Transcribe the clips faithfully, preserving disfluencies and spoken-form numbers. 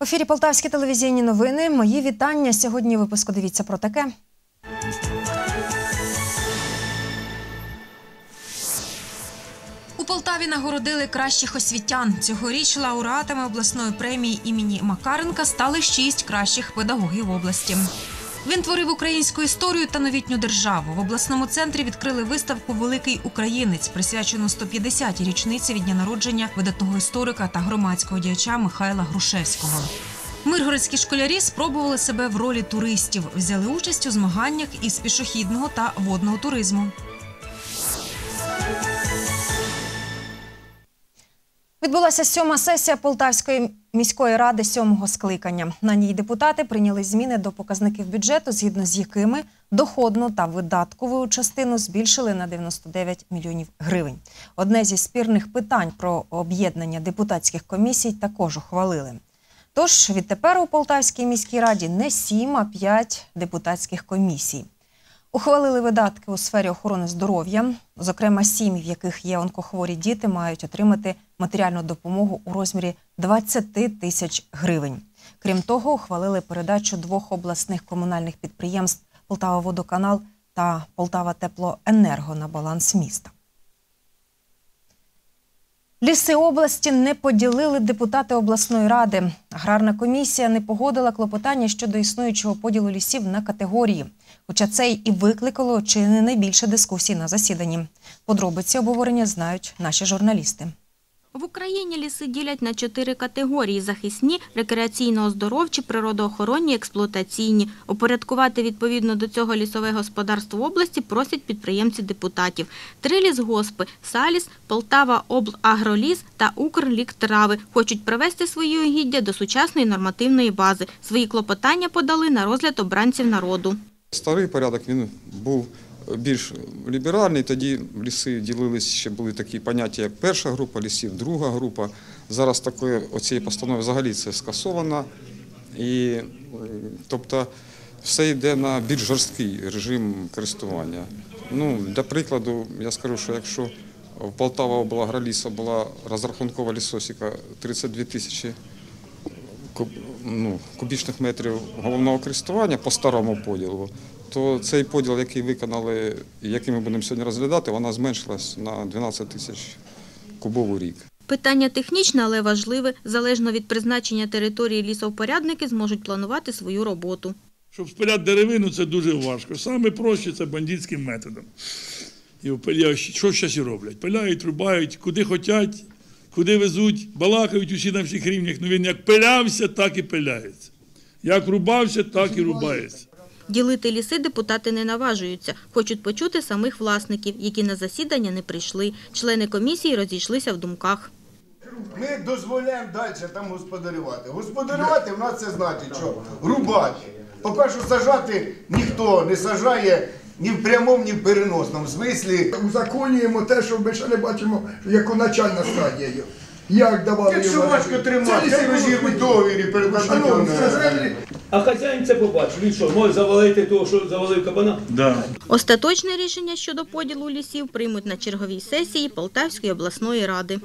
ефірі Полтавські телевізійні новини. Мої вітання. Сьогодні випуску дивіться про таке. У Полтаві нагородили кращих освітян. Цьогоріч лауреатами обласної премії імені Макаренка стали шість кращих педагогів області. Він творив українську історію та новітню державу. В обласному центрі відкрили виставку «Великий українець», присвячену сто п'ятдесятій річниці від дня народження видатного історика та громадського діяча Михайла Грушевського. Миргородські школярі спробували себе в ролі туристів, взяли участь у змаганнях із пішохідного та водного туризму. Відбулася сьома сесія Полтавської міської ради сьомого скликання. На ній депутати прийняли зміни до показників бюджету, згідно з якими доходну та видаткову частину збільшили на дев'яносто дев'ять мільйонів гривень. Одне зі спірних питань про об'єднання депутатських комісій також ухвалили. Тож відтепер у Полтавській міській раді не сім, а п'ять депутатських комісій. Ухвалили видатки у сфері охорони здоров'я. Зокрема, сім'ї, в яких є онкохворі діти, мають отримати матеріальну допомогу у розмірі двадцять тисяч гривень. Крім того, ухвалили передачу двох обласних комунальних підприємств «Полтава-Водоканал» та «Полтава-Теплоенерго» на баланс міста. Ліси області не поділили депутати обласної ради. Аграрна комісія не погодила клопотання щодо існуючого поділу лісів на категорії. Хоча це і викликало чи не найбільше дискусій на засіданні. Подробиці обговорення знають наші журналісти. В Україні ліси ділять на чотири категорії – захисні, рекреаційно-оздоровчі, природоохоронні, експлуатаційні. Упорядкувати відповідно до цього лісове господарство області просять підприємці депутатів. Три лісгоспи – Саліс, Полтава-Облагроліс та Укрліктрави – хочуть привести свої угіддя до сучасної нормативної бази. Свої клопотання подали на розгляд обранців народу. Старий порядок, він був більш ліберальний, тоді ліси ділились, ще були такі поняття, як перша група лісів, друга група. Зараз такої оцієї постанови взагалі це скасовано. І, тобто все йде на більш жорсткий режим користування. Ну, для прикладу, я скажу, що якщо в Полтава-Облагролісу була розрахункова лісосіка тридцять дві тисячі ну, кубічних метрів головного користування по старому поділу, то цей поділ, який виконали, який ми будемо сьогодні розглядати, вона зменшилась на дванадцять тисяч кубов у рік. Питання технічне, але важливе. Залежно від призначення території лісовпорядники зможуть планувати свою роботу. Щоб спиляти деревину – це дуже важко. Саме проще – це бандитським методом. І що зараз і роблять? Пиляють, рубають, куди хочуть, куди везуть, балакають усі на всіх рівнях. Ну він як пилявся, так і пиляється. Як рубався, так і рубається. Ділити ліси депутати не наважуються. Хочуть почути самих власників, які на засідання не прийшли. Члени комісії розійшлися в думках. Ми дозволяємо далі там господарювати. Господарювати в нас це значить, що рубати. Поки що сажати ніхто не сажає ні в прямому, ні в переносному смислі. Узаконюємо те, що ми ще не бачимо, як начальна стадія є. Як давали Якщо важко тримати, це розірвуть договір і передати. А хазяїн це побачив. Він що, може завалити того, що завалив кабана? Да. Остаточне рішення щодо поділу лісів приймуть на черговій сесії Полтавської обласної ради.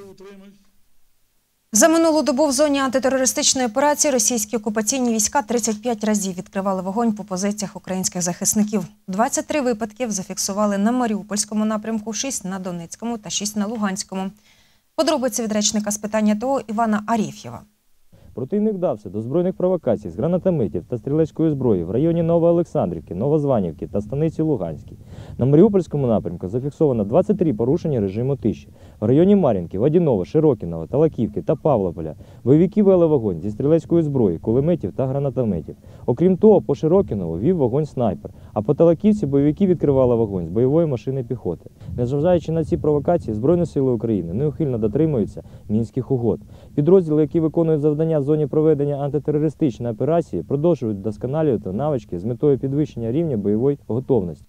За минулу добу в зоні антитерористичної операції російські окупаційні війська тридцять п'ять разів відкривали вогонь по позиціях українських захисників. двадцять три випадків зафіксували на Маріупольському напрямку, шість на Донецькому та шість на Луганському. Подробиці від речника з питання ТО Івана Арєф'єва. Противник вдався до збройних провокацій з гранатометів та стрілецької зброї в районі Новоолександрівки, Новозванівки та станиці Луганській. На Маріупольському напрямку зафіксовано двадцять три порушення режиму тиші. В районі Мар'їнки, Водяного, Широкіного, Талаківки та Павлополя бойовики вели вогонь зі стрілецької зброї, кулеметів та гранатометів. Окрім того, по Широкінову вів вогонь снайпер, а по Талаківці бойовики відкривали вогонь з бойової машини піхоти. Незважаючи на ці провокації, Збройні сили України неухильно дотримуються Мінських угод. Підрозділи, які виконують завдання в зоні проведення антитерористичної операції, продовжують вдосконалювати навички з метою підвищення рівня бойової готовності.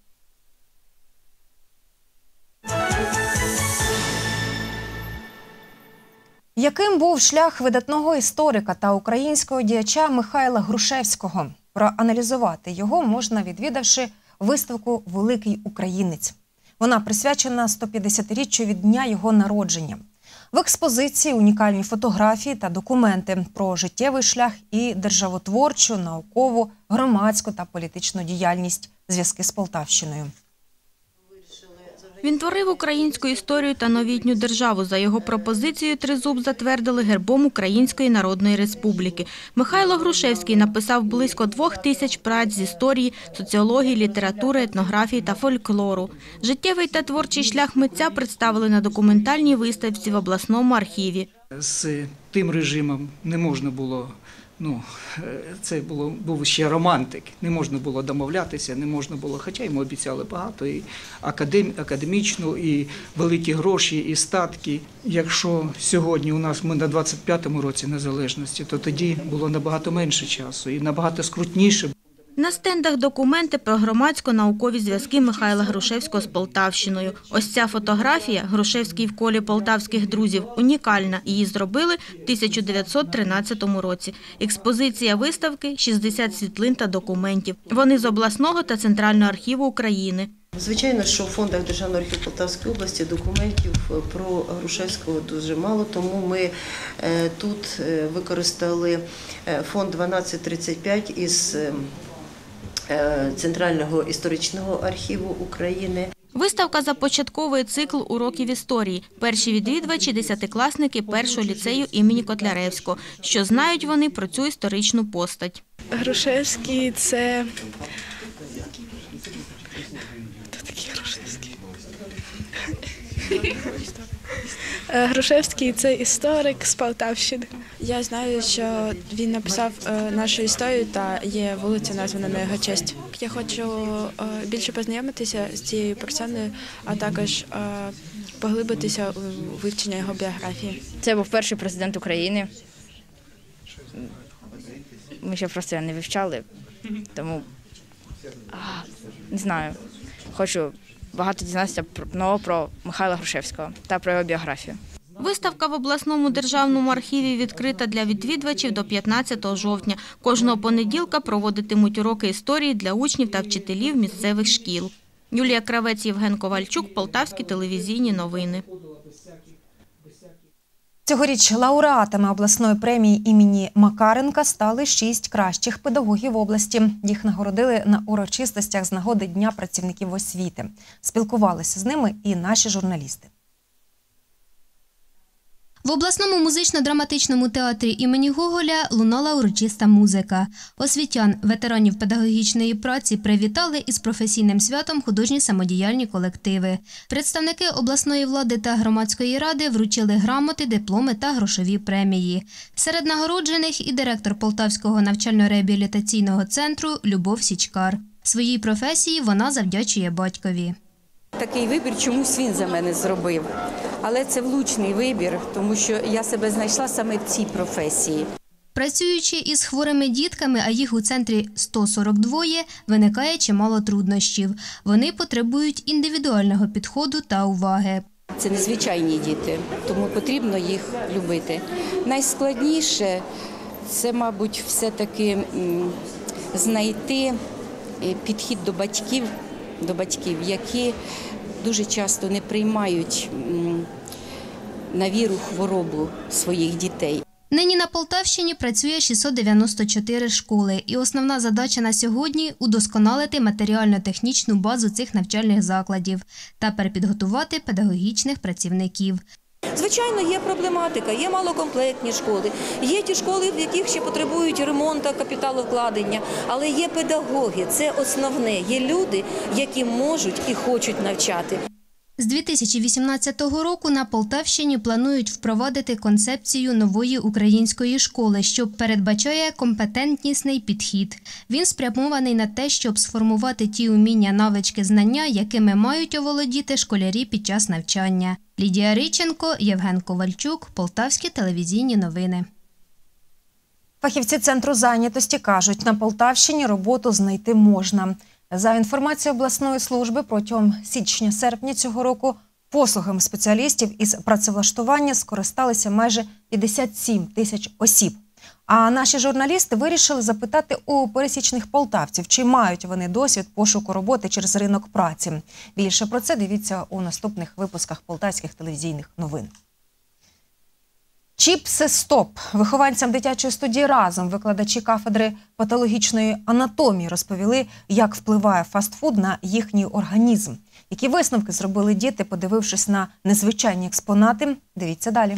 Яким був шлях видатного історика та українського діяча Михайла Грушевського? Проаналізувати його можна, відвідавши виставку «Великий українець». Вона присвячена сто п'ятдесятиріччю від дня його народження. В експозиції унікальні фотографії та документи про життєвий шлях і державотворчу, наукову, громадську та політичну діяльність, зв'язки з Полтавщиною. Він творив українську історію та новітню державу. За його пропозицією Тризуб затвердили гербом Української Народної Республіки. Михайло Грушевський написав близько двох тисяч праць з історії, соціології, літератури, етнографії та фольклору. Життєвий та творчий шлях митця представили на документальній виставці в обласному архіві. З тим режимом не можна було, ну, це було, був ще романтик, не можна було домовлятися, не можна було, хоча йому обіцяли багато, і академ, академічну, і великі гроші, і статки. Якщо сьогодні у нас ми на двадцять п'ятому році незалежності, то тоді було набагато менше часу і набагато скрутніше. На стендах документи про громадсько-наукові зв'язки Михайла Грушевського з Полтавщиною. Ось ця фотографія «Грушевський в колі полтавських друзів» унікальна. Її зробили в тисяча дев'ятсот тринадцятому році. Експозиція виставки – шістдесят світлин та документів. Вони з обласного та центрального архіву України. Звичайно, що в фондах Державного архіву Полтавської області документів про Грушевського дуже мало, тому ми тут використали фонд дванадцять тридцять п'ять із Центрального історичного архіву України. Виставка започатковує цикл уроків історії. Перші відвідувачі – десятикласники першого ліцею імені Котляревського. Що знають вони про цю історичну постать? Грушевський – це... Хто такий Грушевський? Грушевський – це історик з Полтавщини. Я знаю, що він написав нашу історію та є вулиця, названа на його честь. Я хочу більше познайомитися з цією персоною, а також поглибитися у вивчення його біографії. Це був перший президент України. Ми ще просто його не вивчали, тому не знаю, хочу багато дізнатися про, про Михайла Грушевського та про його біографію. Виставка в обласному державному архіві відкрита для відвідувачів до п'ятнадцятого жовтня. Кожного понеділка проводитимуть уроки історії для учнів та вчителів місцевих шкіл. Юлія Кравець, Євген Ковальчук, Полтавські телевізійні новини. Цьогоріч лауреатами обласної премії імені Макаренка стали шість кращих педагогів області. Їх нагородили на урочистостях з нагоди Дня працівників освіти. Спілкувалися з ними і наші журналісти. В обласному музично-драматичному театрі імені Гоголя лунала урочиста музика. Освітян, ветеранів педагогічної праці привітали із професійним святом художні самодіяльні колективи. Представники обласної влади та громадської ради вручили грамоти, дипломи та грошові премії. Серед нагороджених і директор Полтавського навчально-реабілітаційного центру Любов Січкар. Своїй професії вона завдячує батькові. Такий вибір чомусь він за мене зробив. Але це влучний вибір, тому що я себе знайшла саме в цій професії. Працюючи із хворими дітками, а їх у центрі сто сорок два, виникає чимало труднощів. Вони потребують індивідуального підходу та уваги. Це незвичайні діти, тому потрібно їх любити. Найскладніше – це, мабуть, все-таки знайти підхід до батьків, до батьків, які дуже часто не приймають на віру хворобу своїх дітей. Нині на Полтавщині працює шістсот дев'яносто чотири школи. І основна задача на сьогодні – удосконалити матеріально-технічну базу цих навчальних закладів та перепідготувати педагогічних працівників. Звичайно, є проблематика, є малокомплектні школи, є ті школи, в яких ще потребують ремонту, капіталовкладення, але є педагоги, це основне, є люди, які можуть і хочуть навчати. З дві тисячі вісімнадцятого року на Полтавщині планують впровадити концепцію нової української школи, що передбачає компетентнісний підхід. Він спрямований на те, щоб сформувати ті уміння, навички, знання, якими мають оволодіти школярі під час навчання. Лідія Риченко, Євген Ковальчук, Полтавські телевізійні новини. Фахівці Центру зайнятості кажуть, на Полтавщині роботу знайти можна. За інформацією обласної служби, протягом січня-серпня цього року послугами спеціалістів із працевлаштування скористалися майже п'ятдесят сім тисяч осіб. А наші журналісти вирішили запитати у пересічних полтавців, чи мають вони досвід пошуку роботи через ринок праці. Більше про це дивіться у наступних випусках полтавських телевізійних новин. Чіпси стоп. Вихованцям дитячої студії «Разом» викладачі кафедри патологічної анатомії розповіли, як впливає фастфуд на їхній організм. Які висновки зробили діти, подивившись на незвичайні експонати? Дивіться далі.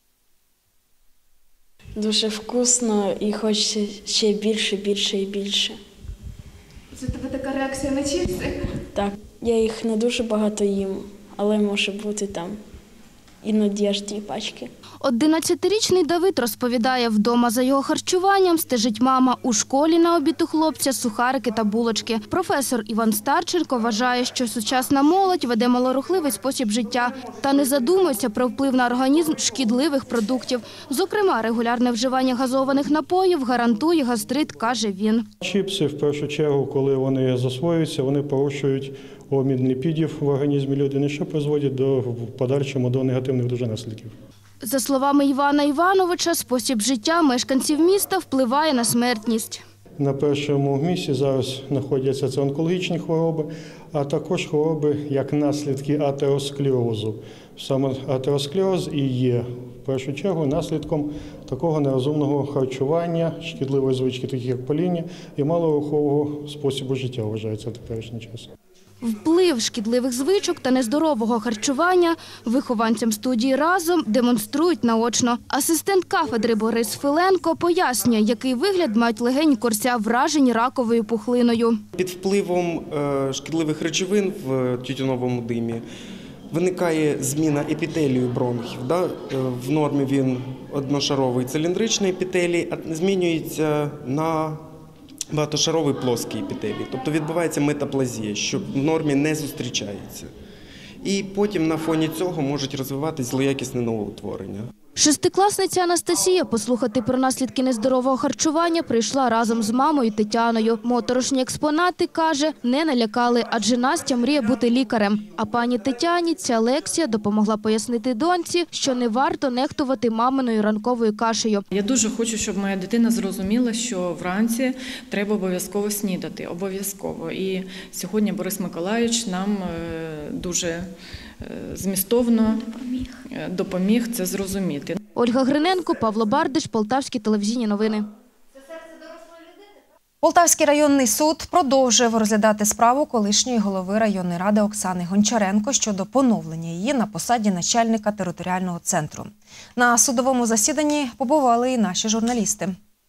Дуже вкусно і хочеться ще більше, більше і більше. Це у тебе така реакція на чіпси? Так, я їх не дуже багато їм, але може бути там іноді аж дві пачки. одинадцятирічний Давид розповідає, вдома за його харчуванням стежить мама. У школі на обід у хлопця сухарики та булочки. Професор Іван Старченко вважає, що сучасна молодь веде малорухливий спосіб життя та не задумується про вплив на організм шкідливих продуктів. Зокрема, регулярне вживання газованих напоїв гарантує гастрит, каже він. Чіпси, в першу чергу, коли вони засвоюються, вони порушують обмін ліпідів в організмі людини, що призводить до, в подальшому до негативних дуже наслідків. За словами Івана Івановича, спосіб життя мешканців міста впливає на смертність. На першому місці зараз знаходяться це онкологічні хвороби, а також хвороби як наслідки атеросклерозу. Саме атеросклероз і є в першу чергу наслідком такого нерозумного харчування, шкідливої звички, таких як паління, і малорухового способу життя вважається в теперішній час. Вплив шкідливих звичок та нездорового харчування вихованцям студії «Разом» демонструють наочно. Асистент кафедри Борис Филенко пояснює, який вигляд мають легені корця, вражені раковою пухлиною. Під впливом шкідливих речовин в тютюновому димі виникає зміна епітелію бронхів. В нормі він одношаровий циліндричний епітелій, а змінюється на багатошаровий плоский епітелій. Тобто відбувається метаплазія, що в нормі не зустрічається. І потім на фоні цього можуть розвиватись злоякісне новоутворення. Шестикласниця Анастасія послухати про наслідки нездорового харчування прийшла разом з мамою Тетяною. Моторошні експонати, каже, не налякали, адже Настя мріє бути лікарем. А пані Тетяні ця лекція допомогла пояснити доньці, що не варто нехтувати маминою ранковою кашею. Я дуже хочу, щоб моя дитина зрозуміла, що вранці треба обов'язково снідати, обов'язково. І сьогодні Борис Миколайович нам дуже змістовно допоміг це зрозуміти. Ольга Гриненко, Павло Бардиш, Полтавські телевізійні новини. Полтавський районний суд продовжив розглядати справу колишньої голови районної ради Оксани Гончаренко щодо поновлення її на посаді начальника територіального центру. На судовому засіданні побували і наші журналісти.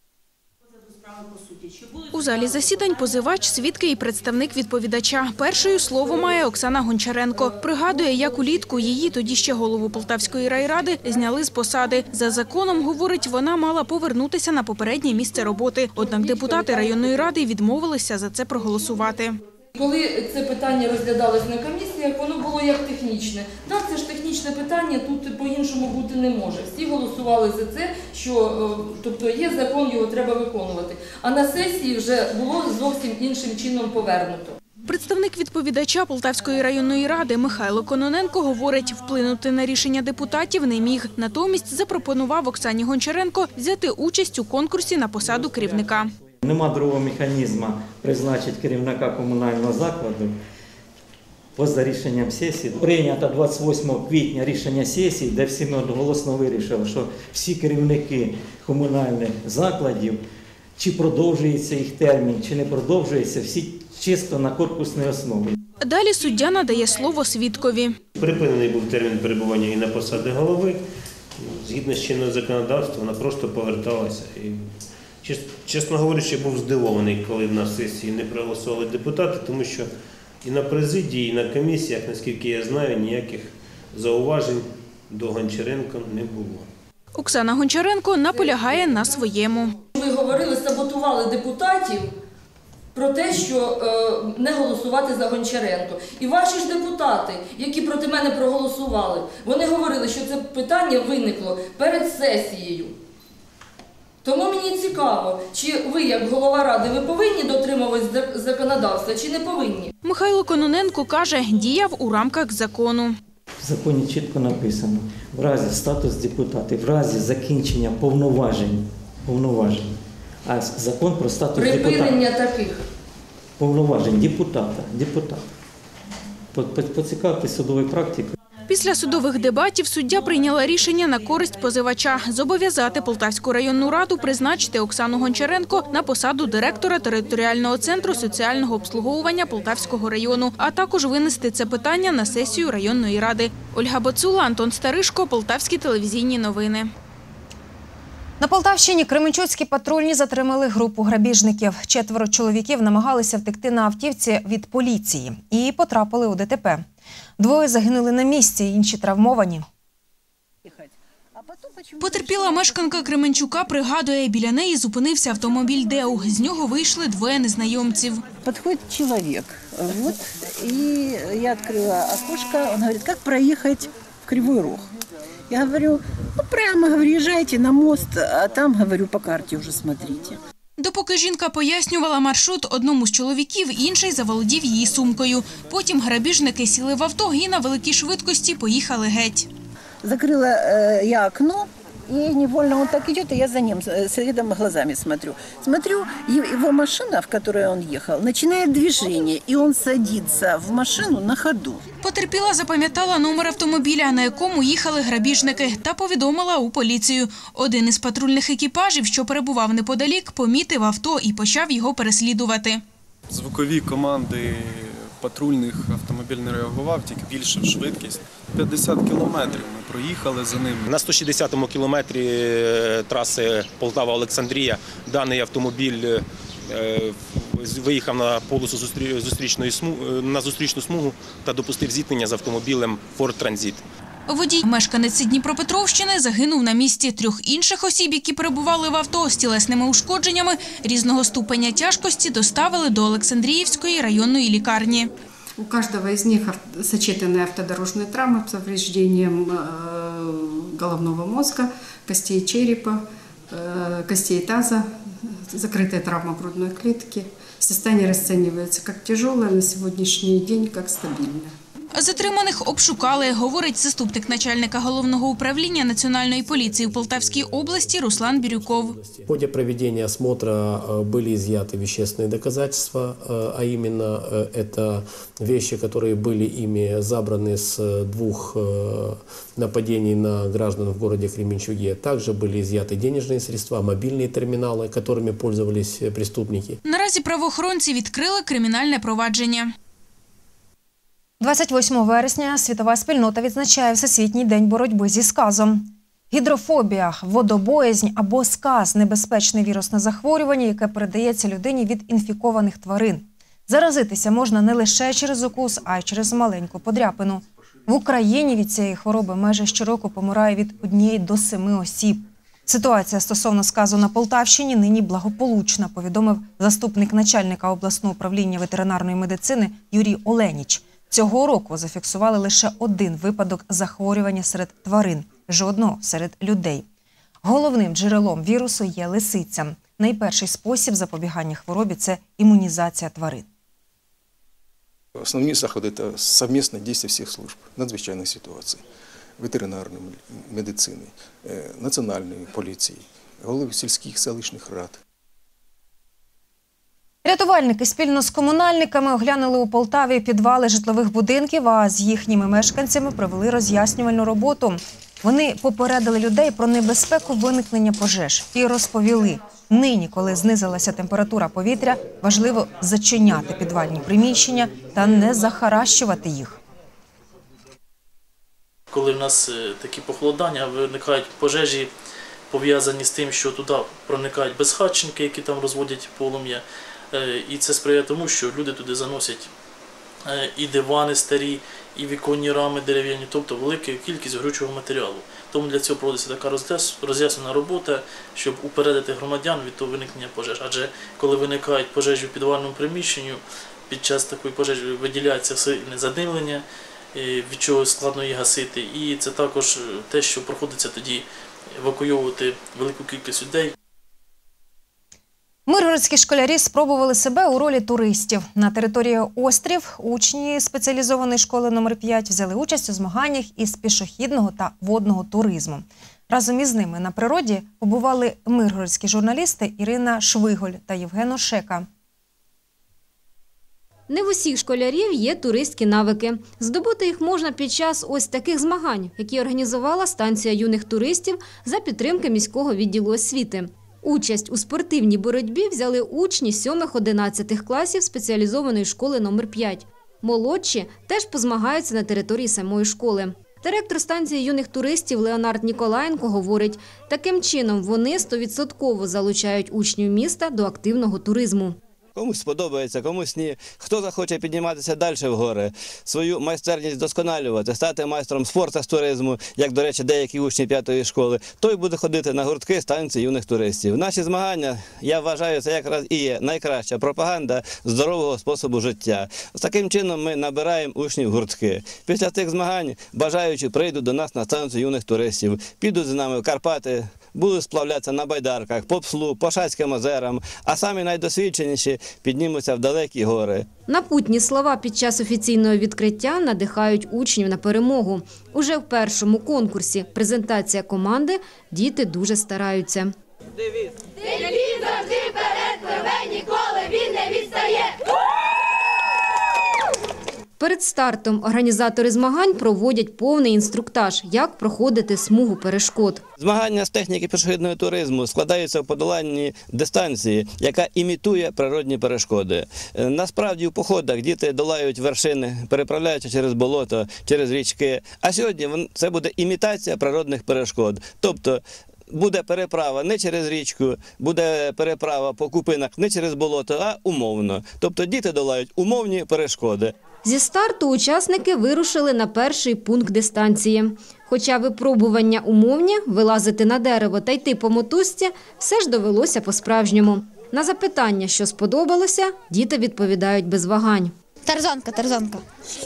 У залі засідань позивач, свідки і представник відповідача. Першою слово має Оксана Гончаренко. Пригадує, як улітку її, тоді ще голову Полтавської райради, зняли з посади. За законом, говорить, вона мала повернутися на попереднє місце роботи. Однак депутати районної ради відмовилися за це проголосувати. Коли це питання розглядалось на комісіях, воно було як технічне. Так, це ж технічне питання, тут по-іншому бути не може. Всі голосували за це, що тобто є закон, його треба виконувати. А на сесії вже було зовсім іншим чином повернуто. Представник відповідача Полтавської районної ради Михайло Кононенко говорить, вплинути на рішення депутатів не міг. Натомість запропонував Оксані Гончаренко взяти участь у конкурсі на посаду керівника. Нема другого механізму призначити керівника комунального закладу поза рішенням сесії. Прийнято двадцять восьмого квітня рішення сесії, де всі ми одноголосно вирішили, що всі керівники комунальних закладів, чи продовжується їх термін, чи не продовжується, всі чисто на корпусній основі. Далі суддя надає слово свідкові. Припинений був термін перебування і на посаді голови. Згідно з чинного законодавства, вона просто поверталася. І, чесно говорячи, був здивований, коли на сесії не проголосували депутати, тому що і на президії, і на комісіях, наскільки я знаю, ніяких зауважень до Гончаренка не було. Оксана Гончаренко наполягає на своєму. Ви говорили, саботували депутатів про те, що е, не голосувати за Гончаренко. І ваші ж депутати, які проти мене проголосували, вони говорили, що це питання виникло перед сесією. Тому мені цікаво, чи ви, як голова ради, ви повинні дотримуватись законодавства, чи не повинні? Михайло Кононенко каже, діяв у рамках закону. В законі чітко написано, в разі статус депутатів, в разі закінчення повноважень, повноважень, а закон про статус депутата. Припинення таких. Повноважень депутата, депутата. Поцікавте судовою практикою. Після судових дебатів суддя прийняла рішення на користь позивача – зобов'язати Полтавську районну раду призначити Оксану Гончаренко на посаду директора територіального центру соціального обслуговування Полтавського району, а також винести це питання на сесію районної ради. Ольга Боцула, Антон Старишко, Полтавські телевізійні новини. На Полтавщині кременчуцькі патрульні затримали групу грабіжників. Четверо чоловіків намагалися втекти на автівці від поліції і потрапили у ДТП. Двоє загинули на місці, інші травмовані. Потерпіла мешканка Кременчука пригадує, біля неї зупинився автомобіль ДЕУ. З нього вийшли двоє незнайомців. Підходить чоловік, вот, і я відкрила окошко, він говорить, як проїхати в Кривий Рог. Я говорю, ну прямо, говорю, езжайте на мост, а там, говорю, по карті вже смотрите. Допоки жінка пояснювала маршрут одному з чоловіків, інший заволодів її сумкою. Потім грабіжники сіли в авто і на великій швидкості поїхали геть. Закрила э, я окно, и невольно он так идет, и я за ним следом глазами смотрю. Смотрю, его машина, в которой он ехал, начинает движение, и он садится в машину на ходу. Потерпіла запам'ятала номер автомобіля, на якому їхали грабіжники, та повідомила у поліцію. Один із патрульних екіпажів, що перебував неподалік, помітив авто і почав його переслідувати. Звукові команди патрульних автомобіль не реагував, тільки більше швидкість. п'ятдесят кілометрів ми проїхали за ним. На сто шістдесятому кілометрі траси Полтава-Олександрія даний автомобіль виїхав на полосу зустрічної смуги, на зустрічну смугу та допустив зіткнення з автомобілем Ford Transit. Водій, мешканець Дніпропетровщини, загинув на місці. Трьох інших осіб, які перебували в авто з тілесними ушкодженнями різного ступеня тяжкості, доставили до Олександріївської районної лікарні. У каждого из них сочетанные автодорожные травмы с повреждением головного мозга, костей черепа, костей таза, закрытая травма грудной клетки. Состояние расценивается как тяжелое, на сегодняшний день как стабильное. Затриманих обшукали, говорить заступник начальника головного управління Національної поліції у Полтавській області Руслан Бірюков. В ходе проведения осмотра были изъяты вещественные доказательства, а именно это вещи, которые были ими забраны с двух нападений на граждан в городе Кременчуге. Также были изъяты денежные средства, мобильные терминалы, которыми пользовались преступники. Наразі правоохоронці відкрили кримінальне провадження. двадцять восьмого вересня світова спільнота відзначає Всесвітній день боротьби зі сказом. Гідрофобія, водобоязнь або сказ – небезпечне вірусне захворювання, яке передається людині від інфікованих тварин. Заразитися можна не лише через укус, а й через маленьку подряпину. В Україні від цієї хвороби майже щороку помирає від однієї до семи осіб. Ситуація стосовно сказу на Полтавщині нині благополучна, повідомив заступник начальника обласного управління ветеринарної медицини Юрій Оленіч. Цього року зафіксували лише один випадок захворювання серед тварин, жодного серед людей. Головним джерелом вірусу є лисиця. Найперший спосіб запобігання хворобі – це імунізація тварин. Основні заходи – це совмісне дії всіх служб надзвичайних ситуацій, ветеринарної медицини, національної поліції, голів сільських селищних рад. Рятувальники спільно з комунальниками оглянули у Полтаві підвали житлових будинків, а з їхніми мешканцями провели роз'яснювальну роботу. Вони попередили людей про небезпеку виникнення пожеж і розповіли, нині, коли знизилася температура повітря, важливо зачиняти підвальні приміщення та не захаращувати їх. Коли в нас такі похолодання, виникають пожежі, пов'язані з тим, що туди проникають безхатченки, які там розводять полум'я. І це сприяє тому, що люди туди заносять і дивани старі, і віконні рами дерев'яні, тобто велика кількість горючого матеріалу. Тому для цього проводиться така роз'яснена робота, щоб упередити громадян від того виникнення пожеж. Адже коли виникають пожежі в підвальному приміщенні, під час такої пожежі виділяється сильне задимлення, від чого складно її гасити. І це також те, що проходиться тоді евакуйовувати велику кількість людей. Миргородські школярі спробували себе у ролі туристів. На території Острів учні спеціалізованої школи номер п'ять взяли участь у змаганнях із пішохідного та водного туризму. Разом із ними на природі побували миргородські журналісти Ірина Швиголь та Євген Ошека. Не в усіх школярів є туристські навики. Здобути їх можна під час ось таких змагань, які організувала станція юних туристів за підтримки міського відділу освіти. Участь у спортивній боротьбі взяли учні сьомих-одинадцятих класів спеціалізованої школи номер п'ять. Молодші теж позмагаються на території самої школи. Директор станції юних туристів Леонард Ніколаєнко говорить, таким чином вони стовідсотково залучають учнів міста до активного туризму. Комусь сподобається, комусь ні. Хто захоче підніматися далі в гори, свою майстерність досконалювати, стати майстром спорту з туризму, як, до речі, деякі учні п'ятої школи, той буде ходити на гуртки станції юних туристів. Наші змагання, я вважаю, це якраз і є найкраща пропаганда здорового способу життя. З таким чином ми набираємо учнів гуртки. Після цих змагань бажаючі прийдуть до нас на станцію юних туристів, підуть з нами в Карпати, будуть сплавлятися на байдарках, по Пслу, по Шацьким озерам, а самі найдосвідченіші піднімуться в далекі гори. Напутні слова під час офіційного відкриття надихають учнів на перемогу. Уже в першому конкурсі «Презентація команди» діти дуже стараються. Девіз завжди вперед пливе, ніколи він не відстає. Перед стартом організатори змагань проводять повний інструктаж, як проходити смугу перешкод. Змагання з техніки пішохідного туризму складаються в подоланні дистанції, яка імітує природні перешкоди. Насправді в походах діти долають вершини, переправляються через болото, через річки. А сьогодні це буде імітація природних перешкод. Тобто буде переправа не через річку, буде переправа по купинах не через болото, а умовно. Тобто діти долають умовні перешкоди. Зі старту учасники вирушили на перший пункт дистанції. Хоча випробування умовні, вилазити на дерево та йти по мотузці все ж довелося по-справжньому. На запитання, що сподобалося, діти відповідають без вагань. Тарзанка, тарзанка.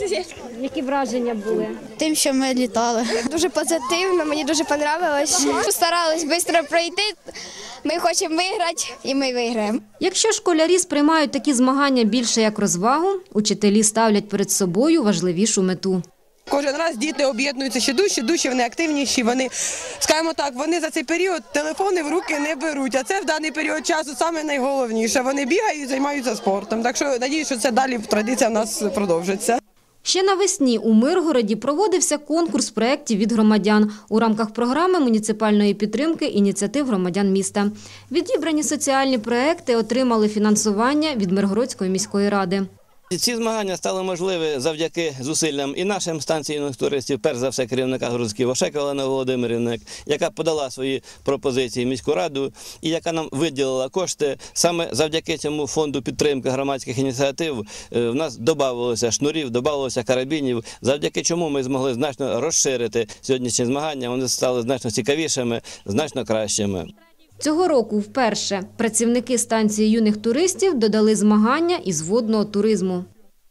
Які враження були? Тим, що ми літали. Дуже позитивно, мені дуже подобалось. Постарались швидко пройти, ми хочемо виграти і ми виграємо. Якщо школярі сприймають такі змагання більше як розвагу, учителі ставлять перед собою важливішу мету. Кожен раз діти об'єднуються ще дужче, дужче, вони активніші, вони, скажімо так, вони за цей період телефони в руки не беруть, а це в даний період часу саме найголовніше. Вони бігають і займаються спортом, так що надіюсь, що це далі традиція в нас продовжиться. Ще навесні у Миргороді проводився конкурс проєктів від громадян у рамках програми муніципальної підтримки ініціатив громадян міста. Відібрані соціальні проєкти отримали фінансування від Миргородської міської ради. Ці змагання стали можливі завдяки зусиллям і нашим станційних туристів, перш за все керівника Грузьків Ошека Олени Володимирівни, яка подала свої пропозиції в міську раду і яка нам виділила кошти. Саме завдяки цьому фонду підтримки громадських ініціатив в нас додавалося шнурів, додавалося карабінів, завдяки чому ми змогли значно розширити сьогоднішні змагання, вони стали значно цікавішими, значно кращими. Цього року вперше працівники станції юних туристів додали змагання із водного туризму.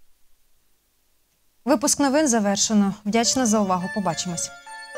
Випуск новин завершено. Вдячна за увагу. Побачимось.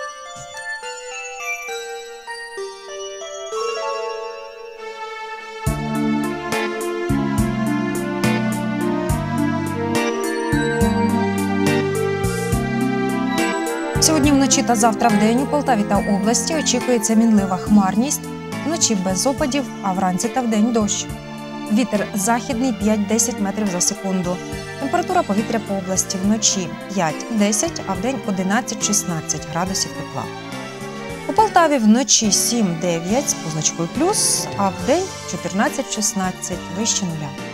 Сьогодні вночі та завтра вдень у Полтаві та області очікується мінлива хмарність. Вночі без опадів, а вранці та вдень дощ. Вітер західний п'ять-десять метрів за секунду. Температура повітря по області вночі п'ять-десять, а вдень одинадцять-шістнадцять градусів тепла. У Полтаві вночі сім-дев'ять з позначкою плюс, а вдень чотирнадцять-шістнадцять вище нуля.